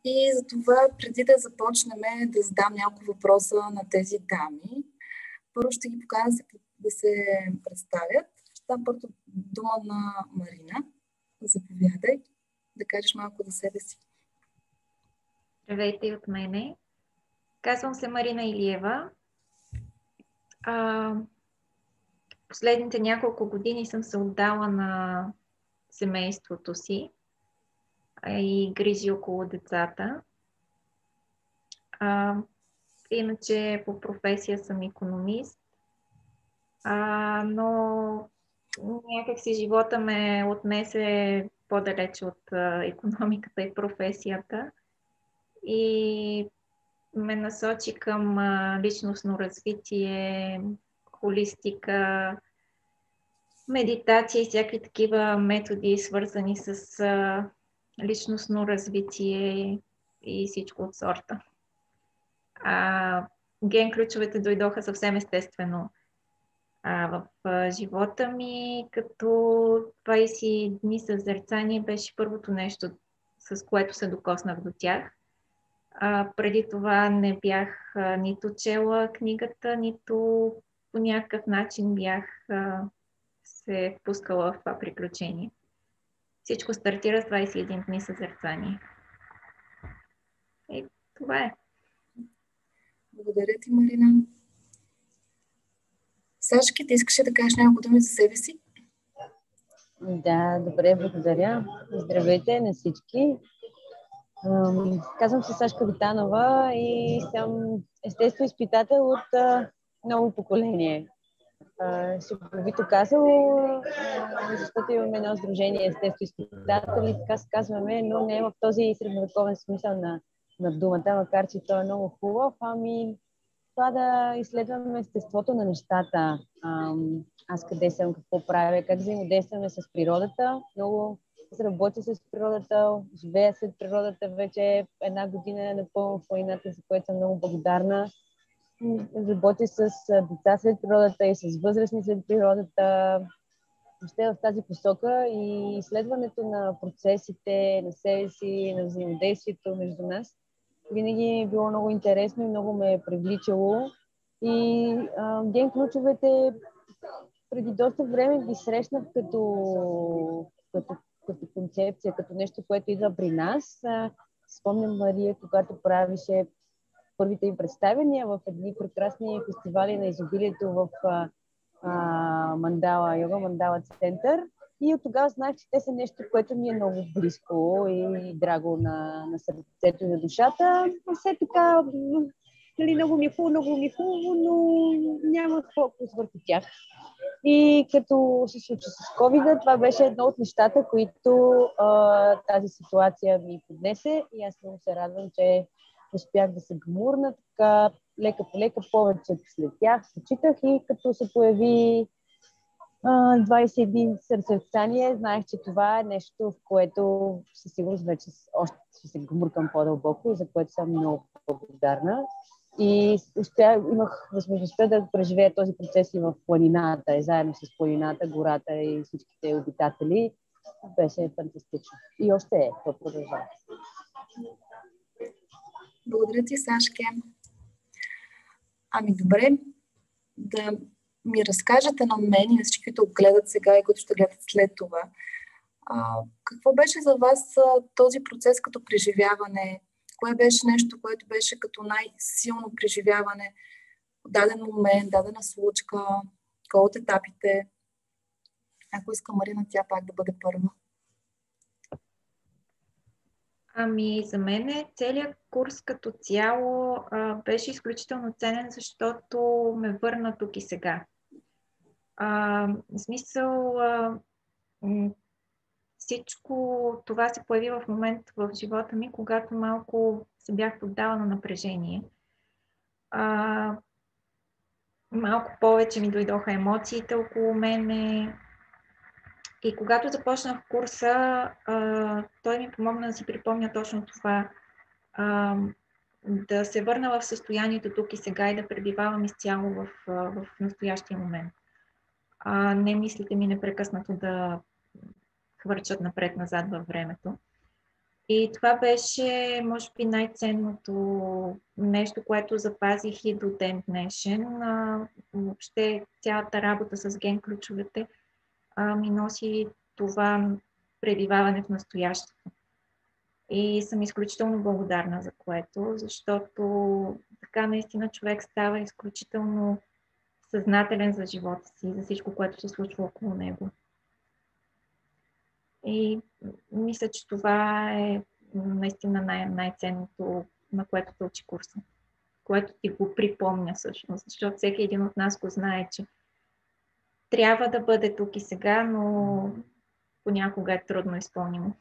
И затова, преди да започнем да задам няколко въпроса на тези дами, първо ще ги поканя да се представят. Ще дам първо дума на Марина. Заповядай да кажеш малко за себе си. Здравейте и от мене. Казвам се Марина Илиева. Последните няколко години съм се отдала на семейството си и грижи около децата. Иначе по професия съм икономист, но някак си живота ме отнесе по-далече от икономиката и професията и ме насочи към личностно развитие, холистика, медитация и всякакви такива методи, свързани с личностно развитие и всичко от сорта. Ген ключовете дойдоха съвсем естествено в живота ми, като 20 дни съзерцание беше първото нещо, с което се докоснах до тях. Преди това не бях нито чела книгата, нито по някакъв начин бях се впускала в това приключение. Всичко стартира с 21 дни съзерцание. И това е. Благодаря ти, Марина. Сашки, ти искаш да кажеш няколко думи за себе си? Да, добре, благодаря. Здравейте на всички. Казвам се Сашка Витанова и съм естествено изпитател от ново поколение. Шеговито казало, защото имаме едно сдружение естествено изпитатели, така се казваме, но не е в този средновековен смисъл на думата, макар че той е много хубав. Това да изследваме естеството на нещата. Аз къде съм, какво правя, как взаимодействаме с природата. Много се работи с природата, живея след природата вече една година напълно в планината, за което съм много благодарна. Работя с деца след природата и с възрастни след природата. Ще в тази посока и изследването на процесите, на себе си, на взаимодействието между нас винаги е било много интересно и много ме е привличало. И ген ключовете преди доста време ги срещнах като концепция, като нещо, което идва при нас. Спомням Мария, когато правише първите им представения в едни прекрасни фестивали на изобилието в Мандала, Йога Мандала център. И от тогава знаех, че те са нещо, което ми е много близко и драго на сърцето и на душата. Все така, много ми е хубаво, но няма фокус върху тях. И като се случи с COVID, това беше едно от нещата, които тази ситуация ми поднесе. И аз много се радвам, че успях да се гмурна, така лека по лека повече след тях почитах и като се появи 21 съзерцание, знаех, че това е нещо, в което със сигурност вече още ще се гмуркам по-дълбоко и за което съм много благодарна. И имах възможността да преживея този процес и в планината, и заедно с планината, гората и всичките обитатели. Беше фантастично. И още е, това продължава. Благодаря ти, Сашке. Добре, да ми разкажете на мен и на всички, които гледат сега и които ще гледат след това. Какво беше за вас този процес като преживяване? Кое беше нещо, което беше като най-силно преживяване в даден момент, дадена случка, кой от етапите? Ако иска Марина, тя пак да бъде първа. За мен целият курс като цяло беше изключително ценен, защото ме върна тук и сега. В смисъл, всичко това се появи в момент в живота ми, когато малко се бях поддала на напрежение. Малко повече ми дойдоха емоциите около мене. И когато започнах курса, той ми помогна да си припомня точно това. Да се върна в състоянието тук и сега и да пребивавам изцяло в настоящия момент. Не мислите ми непрекъснато да хвърчат напред-назад във времето. И това беше, може би, най-ценното нещо, което запазих и до ден днешен. Въобще цялата работа с ген ключовете ми носи това пребиваване в настоящето. И съм изключително благодарна за което, защото така наистина човек става изключително съзнателен за живота си, за всичко, което се случва около него. И мисля, че това е наистина най-ценното, на което те учи курса, което ти го припомня всъщност, защото всеки един от нас го знае, че трябва да бъде тук и сега, но понякога е трудно изпълнимо.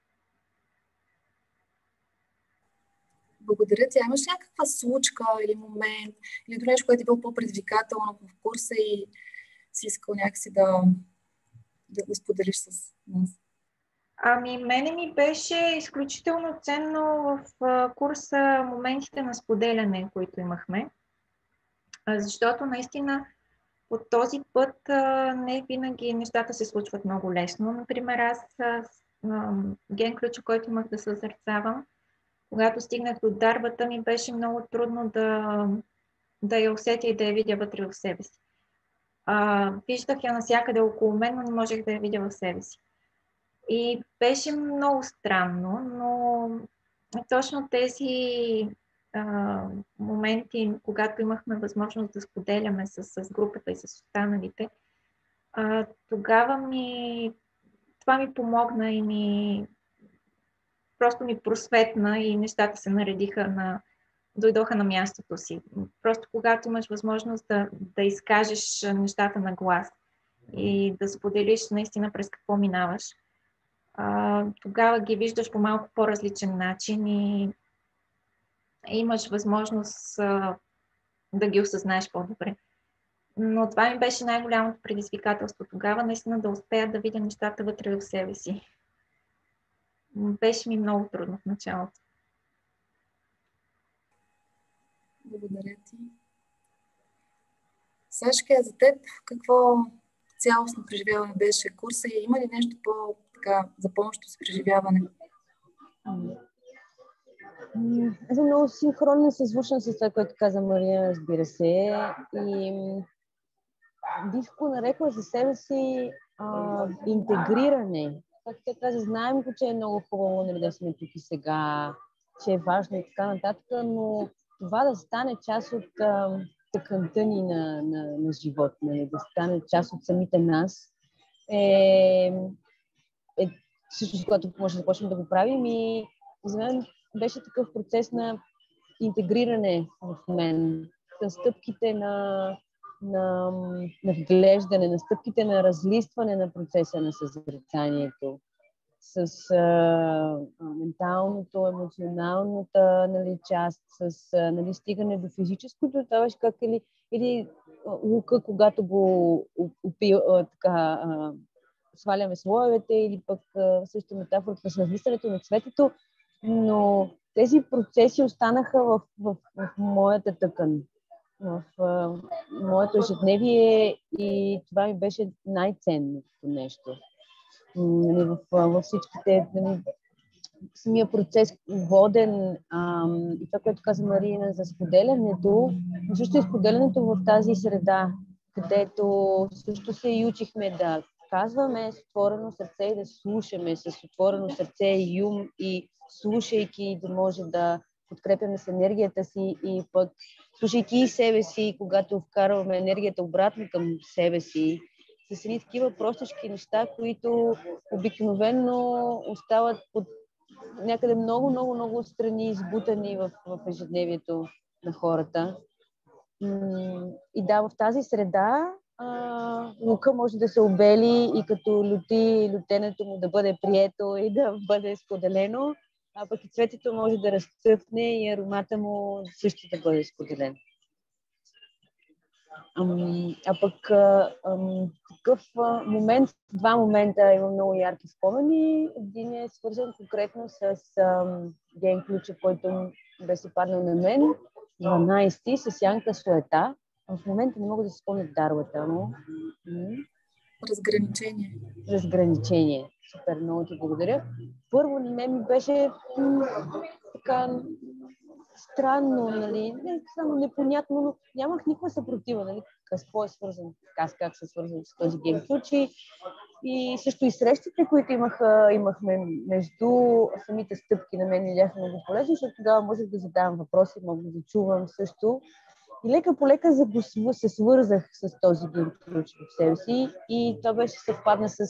Благодаря ти. Имаш някаква случка или момент, или до нещо, което е било по-предизвикателно в курса и си искал някакси да го споделиш с нас? Мене ми беше изключително ценно в курса моментите на споделяне, които имахме, защото наистина по този път не винаги нещата се случват много лесно. Например, аз ген ключа, който имах да съзерцавам, когато стигнах до дарбата, ми беше много трудно да я усетя и да я видя вътре в себе си. Виждах я навсякъде около мен, но не можех да я видя в себе си. И беше много странно, но точно тези моменти, когато имахме възможност да споделяме с групата и с останалите, тогава това ми помогна и просто ми просветна и нещата се наредиха дойдоха на мястото си. Просто когато имаш възможност да изкажеш нещата на глас и да споделиш наистина през какво минаваш, тогава ги виждаш по малко по-различен начин и имаш възможност да ги осъзнаеш по-добре. Но това ми беше най-голямото предизвикателство тогава, наистина да успея да видя нещата вътре в себе си. Беше ми много трудно в началото. Благодаря ти. Сашка, за теб какво цялостно преживяване беше курса и има ли нещо по-така запомнящо се преживяване? Аз съм много синхронно се слушам с това, което каза Мария, разбира се. И бих го нарекла за себе си интегриране. Както тя каза, знаем, че е много хубаво да сме тук и сега, че е важно и така нататък, но това да стане част от тъканта ни на живот, да стане част от самите нас, е също, когато може да започнем да го правим и за мен беше такъв процес на интегриране в мен, с стъпките на вглеждане, на стъпките на разлистване на процеса на съзерцанието, с менталното, емоционалната част, с стигане до физическото, това беше как или лука, когато го сваляме слоевете, или пък също метафората с разлистването на цветето, но тези процеси останаха в моята тъкан, в моето ежедневие и това ми беше най-ценното нещо. Във всичките, самия процес воден и това, което каза Марина за споделянето, също и споделянето в тази среда, където също се и учихме да казваме с отворено сърце и да слушаме с отворено сърце и ум и слушайки да може да подкрепяме с енергията си и пък слушайки и себе си, когато вкарваме енергията обратно към себе си, с едни такива простички неща, които обикновено остават под някъде много, много, много страни, избутани в ежедневието на хората. И да, в тази среда лука може да се обели и като люти, лютенето му да бъде прието и да бъде споделено, а пък и цветето може да разцъфне и аромата му също да бъде споделен. Такъв момент, два момента имам много ярки спомени. Един е свързан конкретно с ген ключа, който беше паднал на мен, 12-ти, с Янка Суета. В момента не мога да се спомня дарбата му. Разграничение. Разграничение. Супер, много ти благодаря. Първо, на мен ми беше така странно, нали, не само непонятно, но нямах никаква съпротива, нали, какво е свързано, как се свързан с този гейм ключ и също и срещите, които имахме между самите стъпки, на мен ми бяха много полезни, защото тогава можех да задавам въпроси, мога да чувам също. И лека по лека се свързах с този гейм ключ в себе си и това беше съвпадна с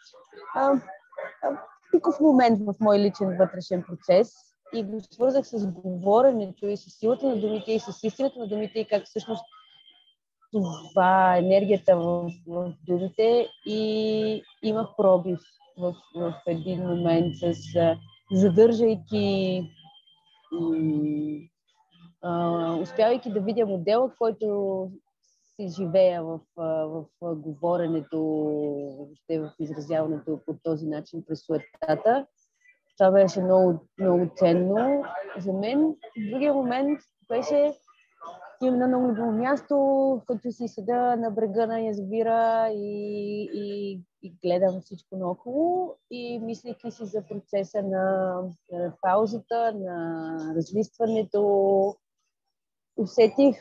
пиков момент в мой личен вътрешен процес и го свързах с говоренето и с силата на думите и с истината на думите и как всъщност това енергията в думите и имах пробив в един момент с задържайки успявайки да видя модела, който си живея в говоренето, въобще в изразяването по този начин през суетата. Това беше много, много ценно за мен. Другия момент беше имам на много любимо място, в което си седа на брега на язовира и гледам всичко наоколо и мислейки си за процеса на паузата, на разлистването, усетих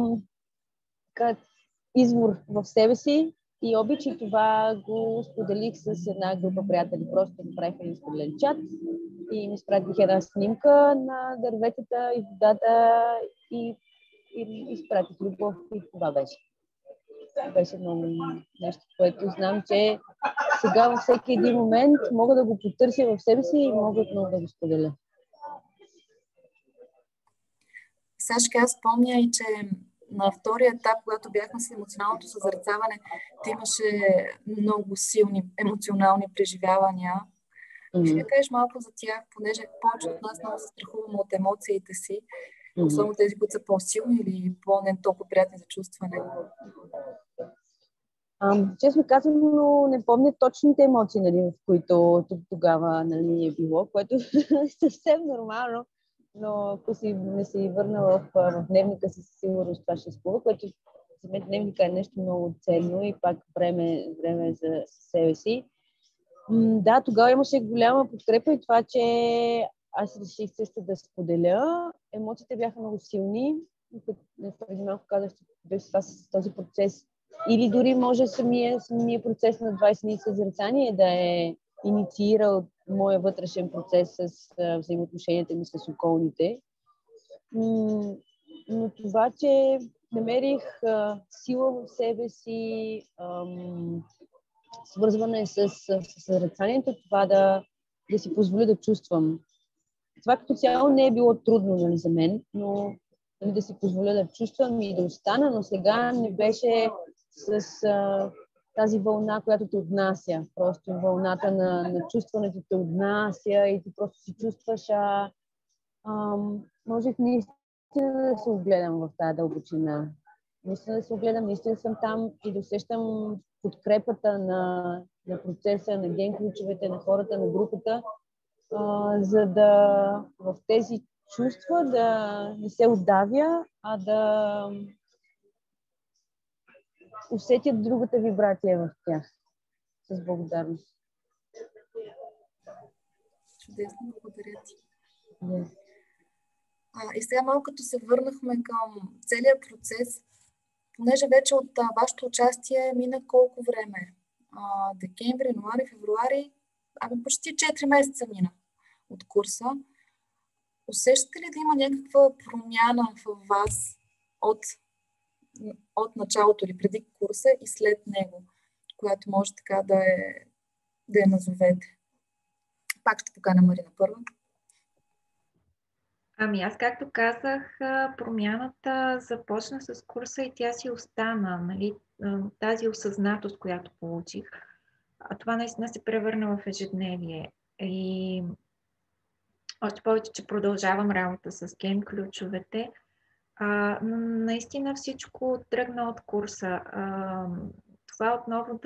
извор в себе си и обич и това го споделих с една група приятели. Просто направих един споделен чат и ми изпратих една снимка на дърветата и водата и изпратих любов и това беше. Беше много нещо, което знам, че сега във всеки един момент мога да го потърся в себе си и мога отново да го споделя. Сашка, аз спомня и, че на втория етап, когато бяхме с емоционалното съзерцаване, ти имаше много силни емоционални преживявания. Ще да кажеш малко за тях, понеже повече от нас много се страхуваме от емоциите си, особено тези, които са по-силни или по-не толкова приятни за чувстване. Честно казано, не помня точните емоции, нали, в които тогава, нали, е било, което е съвсем нормално, но ако не си върнала в дневника си, сигурно това ще спува, което за мен дневника е нещо много ценно и пак време за себе си. Да, тогава имаше голяма подкрепа и това, че аз реших също да споделя. Емоциите бяха много силни. Преди малко казах, че беше това с този процес. Или дори може самия процес на 20 дни съзерцание да е инициирал моя вътрешен процес с взаимоотношенията ми с околните. Но това, че намерих сила в себе си, свързване с съзерцанието, това да си позволя да чувствам. Това като цяло не е било трудно, нали, за мен, но да си позволя да чувствам и да остана, но сега не беше с тази вълна, която те отнася. Просто вълната на чувстването те отнася и ти просто си чувстваш, можех наистина да се огледам в тази дълбочина. Наистина да се огледам, наистина съм там и да усещам подкрепата на процеса, на ген ключовете, на хората, на групата, за да в тези чувства да не се отдавя, а да усетят другата вибрация в тях. С благодарност. Чудесно, благодаря ти. Yeah. И сега малко като се върнахме към целият процес, понеже вече от вашето участие мина колко време? Декември, януари, февруари, почти 4 месеца мина от курса. Усещате ли да има някаква промяна в вас от началото или преди курса и след него, която може така да я назовете? Пак ще поканя Марина първа. Аз, както казах, промяната започна с курса и тя си остана, нали? Тази осъзнатост, която получих. Това наистина се превърна в ежедневие. И още повече, че продължавам работа с ген ключовете. Наистина всичко тръгна от курса. Това отново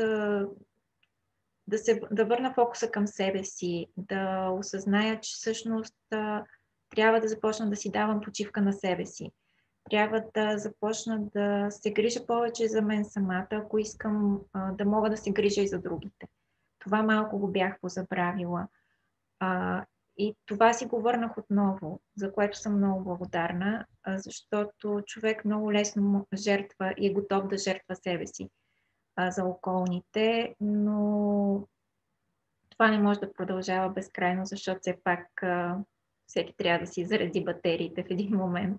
да върна фокуса към себе си, да осъзная, че всъщност трябва да започна да си давам почивка на себе си. трябва да започна да се грижа повече за мен самата, ако искам да мога да се грижа и за другите. Това малко го бях позабравила. И това си го върнах отново, за което съм много благодарна, защото човек много лесно жертва и е готов да жертва себе си за околните, но това не може да продължава безкрайно, защото все пак всеки трябва да си зареди батериите в един момент.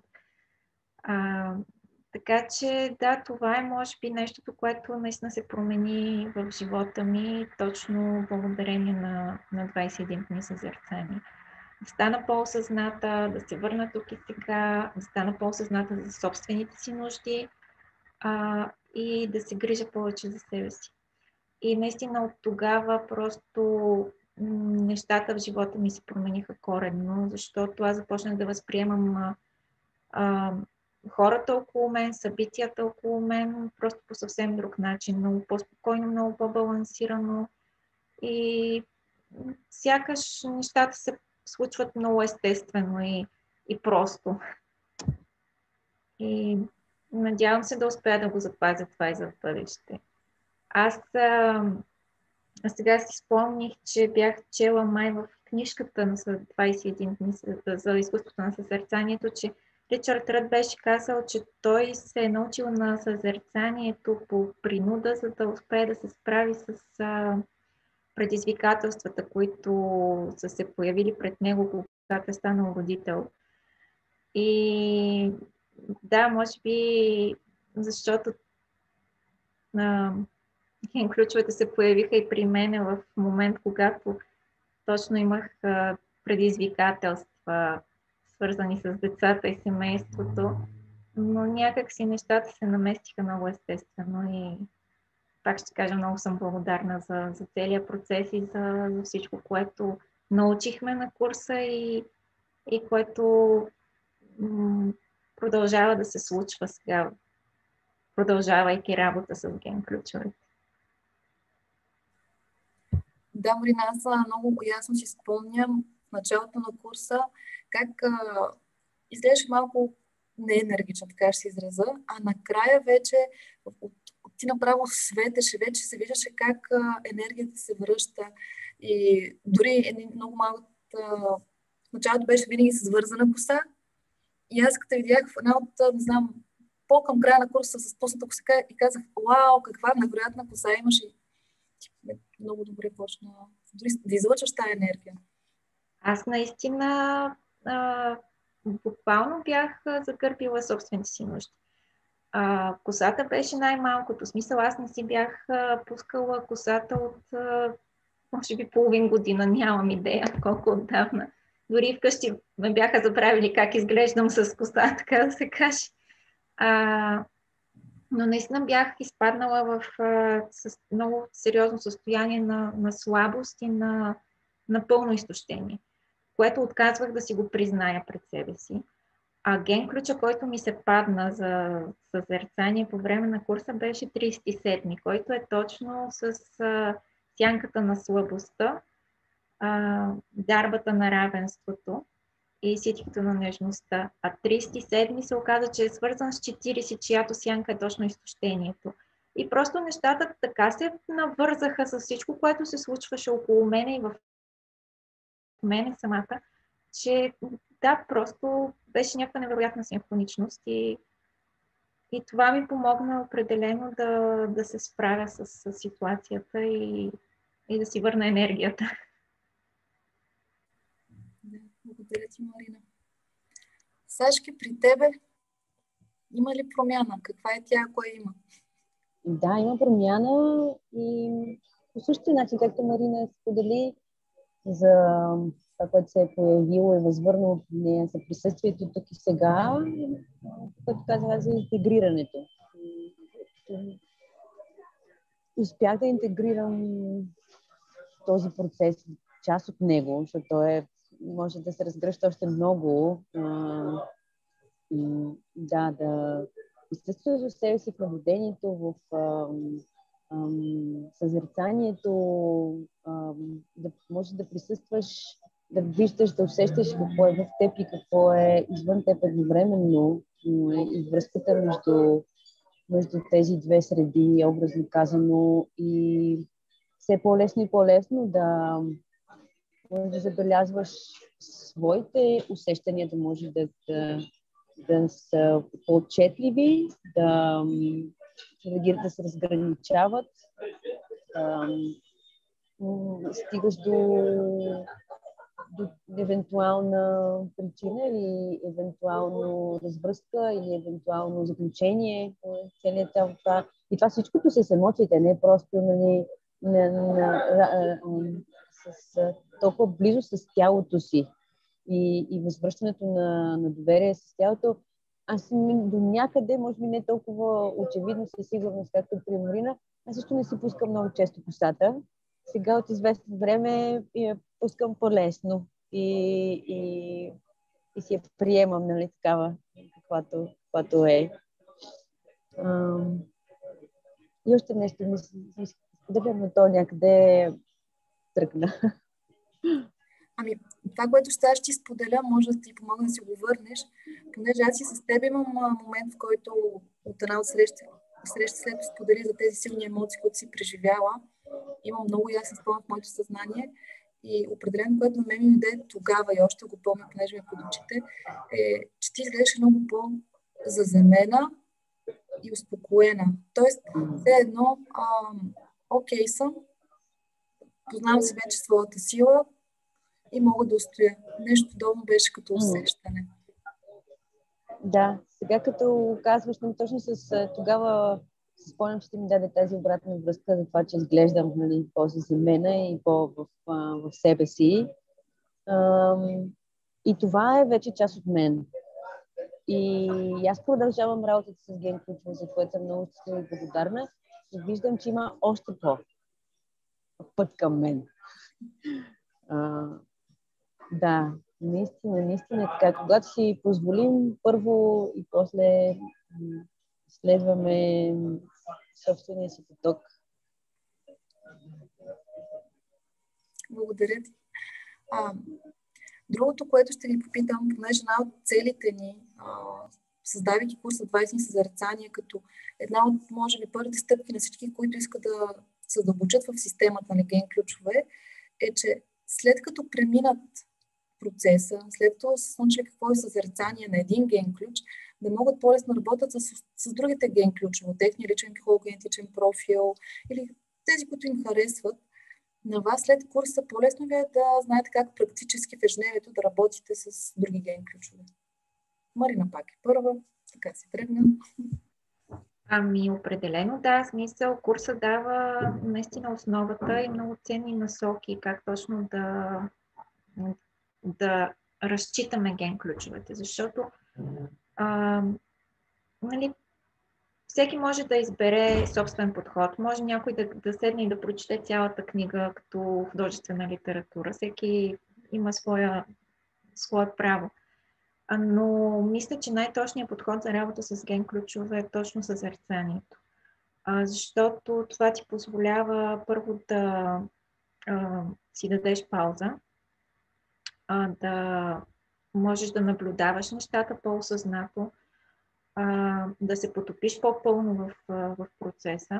Така че да, това е може би нещото, което наистина се промени в живота ми, точно благодарение на 21 дни съзерцание. Да стана по-осъзната, да се върна тук и сега, да стана по-осъзната за собствените си нужди и да се грижа повече за себе си. И наистина от тогава просто нещата в живота ми се промениха коренно, защото аз започнах да възприемам хората около мен, събитията около мен, просто по съвсем друг начин, много по-спокойно, много по-балансирано и сякаш нещата се случват много естествено и просто. И надявам се да успея да го запазя това и за бъдеще. Аз сега си спомних, че бях чела май в книжката на 21 дни за изкуството на съзерцанието, че Ричард Ръд беше казал, че той се е научил на съзерцанието по принуда, за да успее да се справи с предизвикателствата, които са се появили пред него, когато е станал родител. И да, може би, защото ключовете се появиха и при мен в момент, когато точно имах предизвикателства, свързани с децата и семейството, но някак си нещата се наместиха много естествено и пак ще кажа, много съм благодарна за целия процес и за всичко, което научихме на курса и което продължава да се случва сега, продължавайки работа с ген ключовете. Да, Марина, аз много ясно си спомням в началото на курса как изглеждаш малко неенергично, така ще се израза, а накрая вече ти направо светеше, вече се виждаше как енергията се връща и дори много малко в началото беше винаги с вързана коса и аз като видях в една от, не знам, по-към края на курса с пусната коса и казах, вау, каква невероятна коса имаш и много добре почна да излъчваш тази енергия. Аз наистина буквално бях загърбила собствените си нужди. Косата беше най-малкото. В смисъл, аз не си бях пускала косата от може би половин година, нямам идея колко отдавна. Дори вкъщи ме бяха забравили как изглеждам с коса, така да се каже. Но наистина бях изпаднала в много сериозно състояние на слабост и на пълно изтощение, което отказвах да си го призная пред себе си. А ген ключа, който ми се падна за съзерцание по време на курса, беше 37, който е точно с сянката на слабостта, дарбата на равенството и ситиката на нежността. А 37 се оказа, че е свързан с 40, чиято сянка е точно изтощението. И просто нещата така се навързаха с всичко, което се случваше около мене и в мене самата, че да, просто беше някаква невероятна синхроничност и това ми помогна определено да се справя с ситуацията и да си върна енергията. Да, благодаря ти, Марина. Сашки, при тебе има ли промяна? Каква е тя, ако има? Да, има промяна и по същия начин, както Марина сподели за това, което се е появило и възвърнало в нея за присъствието тук и сега, което казах за интегрирането. Успях да интегрирам този процес, част от него, защото той може да се разгръща още много. Да присъстваш в себе си в наблюдението, в съзерцанието, да можеш да присъстваш, да виждаш, да усещаш какво е в теб и какво е извън теб едновременно, и връзката между тези две среди, образно казано, и все по-лесно и по-лесно да забелязваш своите усещания, да може да са по-отчетливи, да се разграничават, стигаш до евентуална причина или евентуално развръзка или евентуално заключение по целият това. И това всичкото с емоциите, не просто нали, с толкова близо с тялото си и възвръщането на доверие с тялото. Аз до някъде, може би не толкова очевидно със сигурност, както при Марина, аз също не си пускам много често косата. Сега от известно време я пускам по-лесно и си я приемам, нали, такава, каквато е. И още нещо ми споделям, но то някъде тръгна. Ами, това, което ще ти споделя, може да ти помогне да си го върнеш, понеже аз и с теб имам момент, в който от една от среща след сподели за тези силни емоции, които си преживяла. Имам много ясен спомен в моето съзнание и определено, което на мен ми даде тогава и още го помня, понеже ми под очите, е, че ти изглеждаш много по-заземена и успокоена. Тоест, все едно, окей съм, познавам си вече своята сила и мога да устоя. Нещо подобно беше като усещане. Да, сега като казваш, точно с тогава спомням, че ти ми даде тази обратна връзка за това, че изглеждам нали, по-заземена и в себе си. И това е вече част от мен. И аз продължавам работата с ген ключове, за което съм много щастлива и благодарна. И виждам, че има още път към мен. Да, наистина така. Когато си позволим първо и после следваме собствения си поток. Благодаря ти. Другото, което ще ви попитам, понеже една от целите ни, създавайки курса 20 съзерцания, като една от, може би, първите стъпки на всички, които искат да се задълбочат в системата на ген ключове, е, че след като преминат процеса, след като са научили какво е съзерцание на един ген ключ, да могат по-лесно да работят с другите ген ключове, техния личен психологенетичен профил или тези, които им харесват. На вас след курса по-лесно ви е да знаете как практически в ежедневието да работите с други ген ключове. Марина пак е първа, така си тръгна. Ами определено да, смисъл курса дава наистина основата и много ценни насоки, как точно да разчитаме ген ключовете, защото нали, всеки може да избере собствен подход. Може някой да седне и да прочете цялата книга като художествена литература. Всеки има свое право. Но мисля, че най-точният подход за работа с ген ключове е точно съзерцанието. Защото това ти позволява първо да си дадеш пауза, да можеш да наблюдаваш нещата по-осъзнато, да се потопиш по-пълно в процеса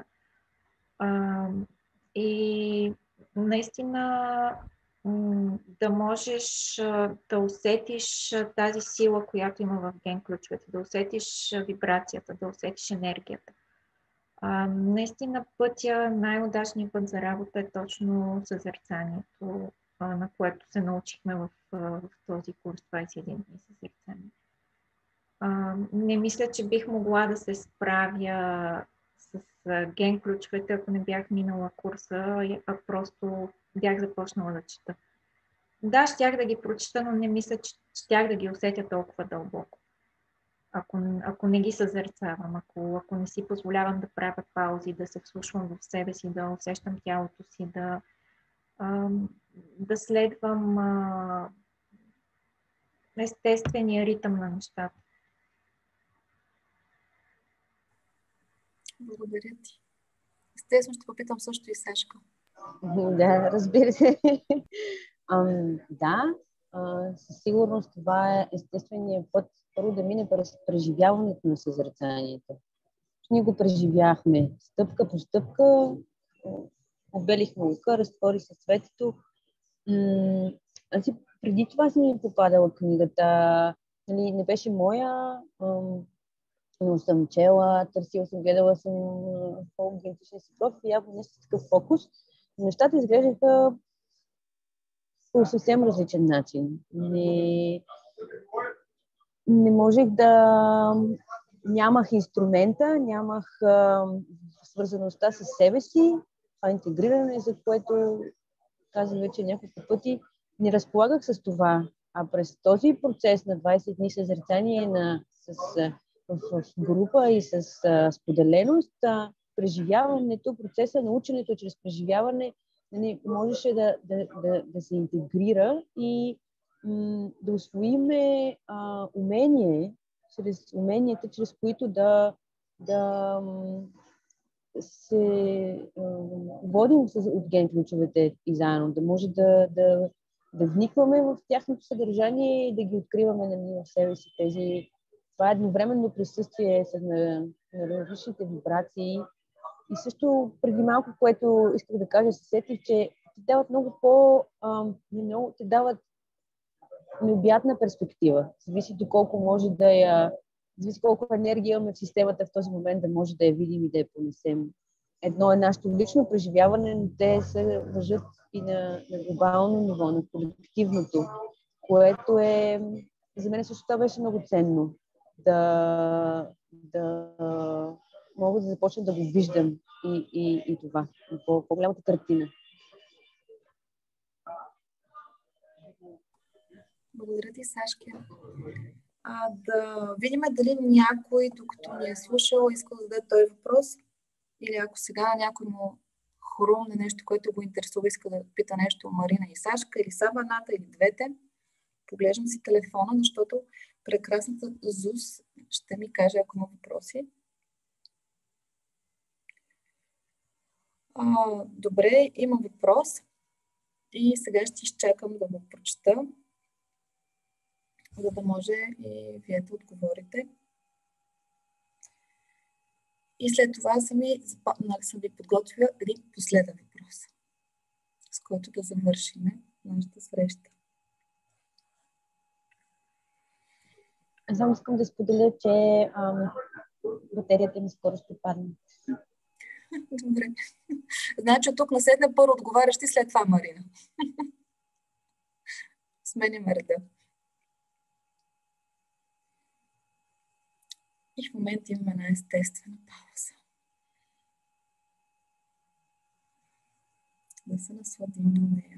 и наистина да можеш да усетиш тази сила, която има в ген ключовете, да усетиш вибрацията, да усетиш енергията. Наистина най-удачният път за работа е точно съзерцанието, на което се научихме в този курс 21 дни съзерцание. Не мисля, че бих могла да се справя с ген ключовете, ако не бях минала курса, а просто бях започнала да чета. Да, щях да ги прочета, но не мисля, че щях да ги усетя толкова дълбоко. Ако не ги съзерцавам, ако не си позволявам да правя паузи, да се вслушвам в себе си, да усещам тялото си, да следвам естествения ритъм на нещата. Благодаря ти. Естествено ще попитам също и Сашка. Да, разбира се. Да, със сигурност това е естественият път първо да мине през преживяването на съзерцанието. Ние го преживяхме стъпка по стъпка, обелихме лука, разтвори се светето. Аз преди това си ми попадала книгата, нали, не беше моя, но съм чела, търсила съм, гледала съм по-генетични си профили, явно нещо с такъв фокус. Нещата изглеждаха по съвсем различен начин. Не можех да... Нямах инструмента, нямах свързаността с себе си, това интегриране, за което казах вече няколко пъти, не разполагах с това. А през този процес на 20 дни съзерцание в група и с споделеност, преживяването, процеса на ученето чрез преживяване можеше да се интегрира и да усвоиме уменията, чрез които да се водим от ген ключовете и заедно, да може да вникваме в тяхното съдържание и да ги откриваме в себе си. Това е едновременно присъствие на различните вибрации. И също преди малко, което исках да кажа, се сетих, че те дават много те дават необятна перспектива. Зависи доколко може зависи колко енергия имаме в системата в този момент, да може да я видим и да я понесем. Едно е нашето лично преживяване, но те се въжат и на глобално ниво, на колективното, което за мен също това беше много ценно. Да мога да започна да го виждам и това, по-голямата картина. Благодаря ти, Сашки. Да видим дали някой, докато ни е слушал, иска да зададе този въпрос, или ако сега на някой му хрумне нещо, което го интересува, иска да пита нещо Марина и Сашка, или Сабаната, или двете. Поглеждам си телефона, защото прекрасната Зус ще ми каже, ако има въпроси. Добре, има въпрос и сега ще изчакам да го прочета, за да може и вие да отговорите. И след това съм ви подготвила един последен въпрос, с който да завършим нашата среща. Аз само искам да споделя, че батерията ми скоро ще падне. Добре. Значи от тук насетне първо отговаряш ти, след това Марина. Сменяме реда. И в момента имаме една естествена пауза. Да се насладим на нея.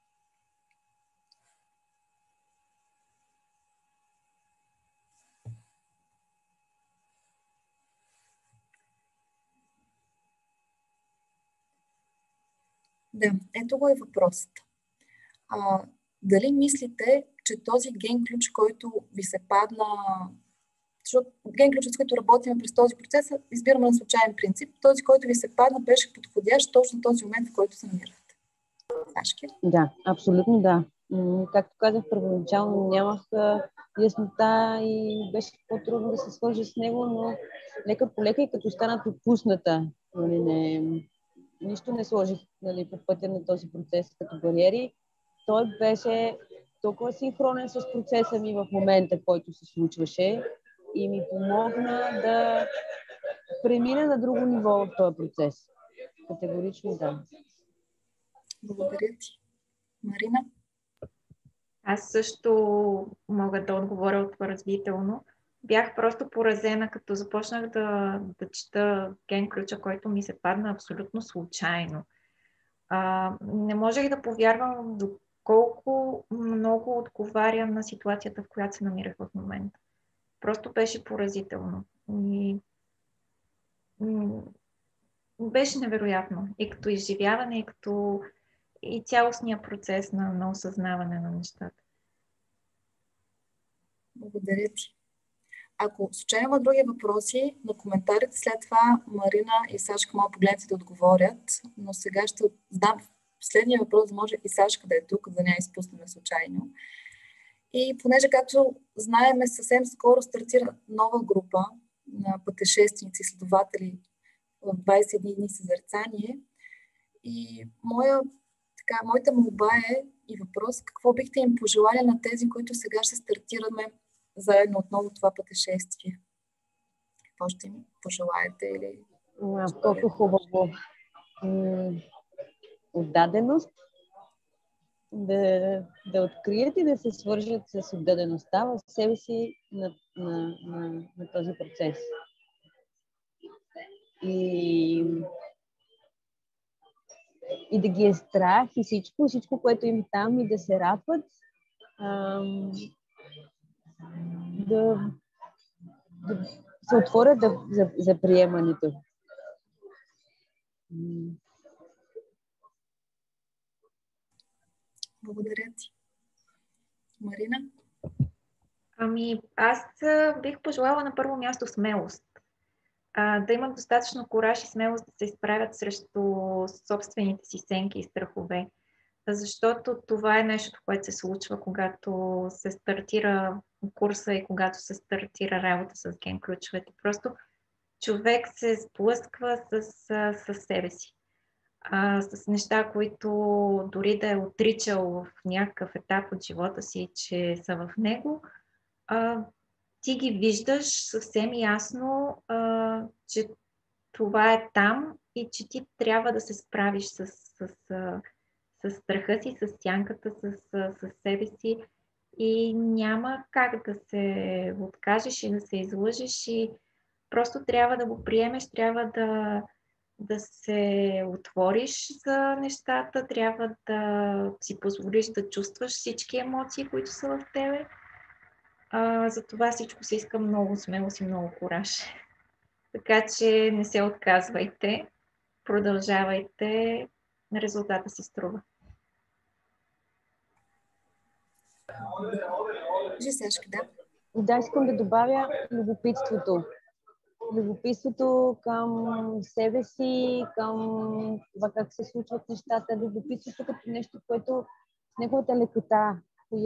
Да, ето го е въпросът. Дали мислите, че този ген ключ, който ви се падна, защото ген ключът, с който работим през този процес, избираме на случайен принцип, този, който ви се падна, беше подходящ точно този момент, в който се намирате? Сашки? Да, абсолютно да. Както казах, първоначално нямах яснота и беше по-трудно да се свържа с него, но лека по лека и като станат отпусната, нищо не сложих по пътя на този процес като бариери. Той беше толкова синхронен с процеса ми в момента, който се случваше и ми помогна да премина на друго ниво в този процес. Категорично да. Благодаря ти. Марина? Аз също мога да отговоря отвърдително. Бях просто поразена, като започнах да чета ген ключа, който ми се падна абсолютно случайно. Не можех да повярвам доколко много отговарям на ситуацията, в която се намирах в момента. Просто беше поразително. И беше невероятно. И като изживяване, и като и цялостния процес на осъзнаване на нещата. Благодаря ти. Ако случайно има други въпроси, на коментарите след това Марина и Сашка малко погледнете да отговорят, но сега ще задам последния въпрос, да може и Сашка да е тук, да не я изпуснем случайно. И понеже, както знаеме, съвсем скоро стартира нова група на пътешественици, изследователи в 21 дни съзерцание. И моята молба и въпрос, какво бихте им пожелали на тези, които сега ще стартираме заедно отново това пътешествие? Какво ще им пожелаете? Или... Колко хубаво. Отдаденост, да открият и да се свържат с отдадеността в себе си на този процес. И да ги е страх и всичко, което им там, и да се радват, да се отворят за приемането. Благодаря ти. Марина? Аз бих пожелала на първо място смелост. Да имат достатъчно кураж и смелост да се изправят срещу собствените си сенки и страхове. Защото това е нещо, което се случва, когато се стартира курса и когато се стартира работа с ген ключовете. Просто човек се сблъсква с себе си. С неща, които дори да е отричал в някакъв етап от живота си, че са в него, ти ги виждаш съвсем ясно, че това е там и че ти трябва да се справиш с страха си, с сянката, с себе си и няма как да се откажеш и да се излъжеш и просто трябва да го приемеш, трябва да се отвориш за нещата, трябва да си позволиш да чувстваш всички емоции, които са в тебе. За това всичко се иска много смелост и много кураж. Така че не се отказвайте, продължавайте, резултата си струва. Жесешки, да. Да, искам да добавя любопитството. Любопитството към себе си, към това как се случват нещата. Любопитството като нещо, което с неговата лекота,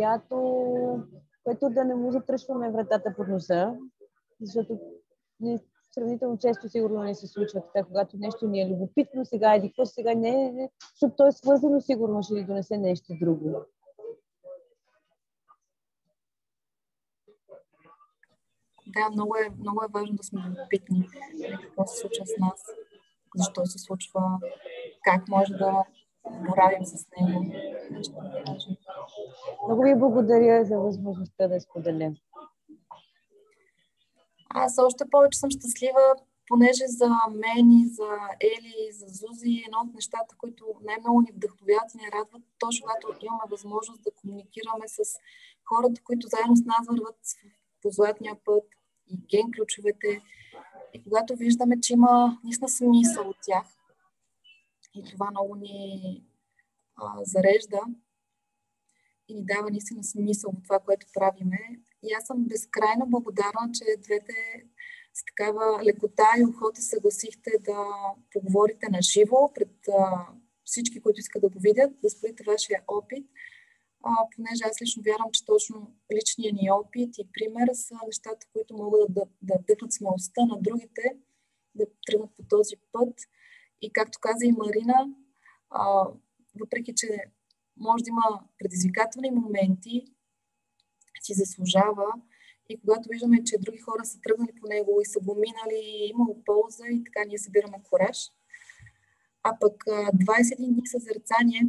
което да не му затръшваме вратата под носа, защото сравнително често сигурно не се случва така, когато нещо ни е любопитно, сега еди какво, сега не, защото то е свързано, сигурно ще ни донесе нещо друго. Да, много е важно да сме любопитни какво се случва с нас, защо се случва, как може да боравим с него. Много ви благодаря за възможността да споделя. Аз още повече съм щастлива, понеже за мен и за Ели и за Зузи едно от нещата, които най-много ни вдъхновяват и ни радват, точно когато имаме възможност да комуникираме с хората, които заедно с нас върват по златния път и ген ключовете. И когато виждаме, че има наистина смисъл от тях и това много ни зарежда и ни дава наистина смисъл от това, което правиме. И аз съм безкрайно благодарна, че двете с такава лекота и охота съгласихте да поговорите на живо пред всички, които искат да го видят, да споделите вашия опит, понеже аз лично вярвам, че точно личният ни опит и пример са нещата, които могат да вдъхнат смелостта на другите, да тръгнат по този път. И както каза и Марина, въпреки че може да има предизвикателни моменти, си заслужава и когато виждаме, че други хора са тръгнали по него и са го минали, и имало полза и така ние събираме кураж. А пък 21 дни съзерцание,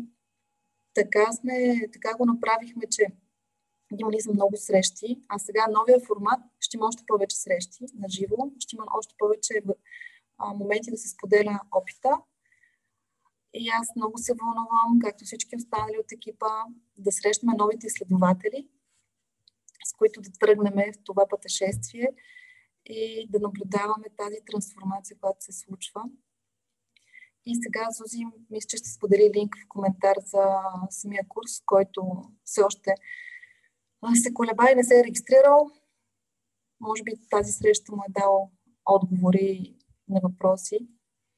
така го направихме, че имали са много срещи, а сега новия формат ще има още повече срещи на живо, ще има още повече моменти да се споделя опита. И аз много се вълнувам, както всички останали от екипа, да срещаме новите изследователи, с които да тръгнем в това пътешествие и да наблюдаваме тази трансформация, която се случва. И сега Зузи, мисля, че ще сподели линк в коментар за самия курс, който все още се колеба и не се е регистрирал. Може би тази среща му е дал отговори на въпроси.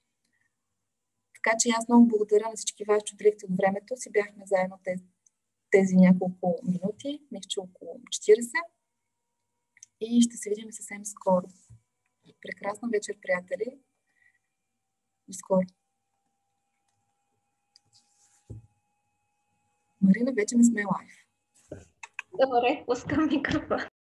Така че аз много благодаря на всички вас, че отделихте от времето си. Бяхме заедно тези няколко минути, мисля, около 40. И ще се видим съвсем скоро. Прекрасна вечер, приятели. До скоро. Марина, вече не сме лайв. Добре, пускам микрофон.